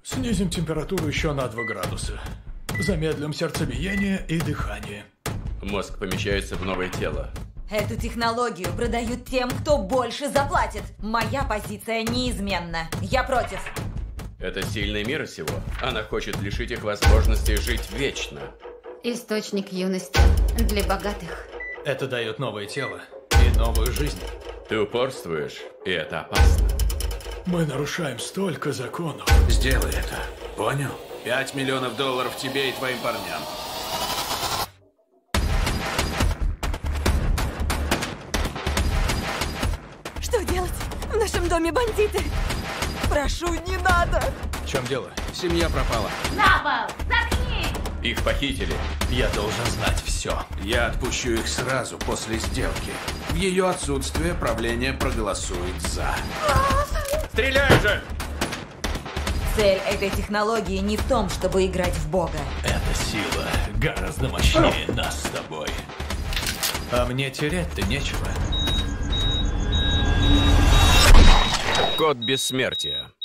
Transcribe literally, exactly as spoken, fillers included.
Снизим температуру еще на два градуса. Замедлим сердцебиение и дыхание. Мозг помещается в новое тело. Эту технологию продают тем, кто больше заплатит. Моя позиция неизменна. Я против. Это сильный мира сего. Она хочет лишить их возможности жить вечно. Источник юности для богатых. Это дает новое тело и новую жизнь. Ты упорствуешь, и это опасно. Мы нарушаем столько законов. Сделай это. Понял? Пять миллионов долларов тебе и твоим парням. Что делать? В нашем доме бандиты. Прошу, не надо. В чем дело? Семья пропала. На пол! Заткни! Их похитили. Я должен знать все. Я отпущу их сразу после сделки. В ее отсутствие правление проголосует за. Стреляй же! Цель этой технологии не в том, чтобы играть в Бога. Эта сила гораздо мощнее нас с тобой. А мне терять-то нечего. Код бессмертия.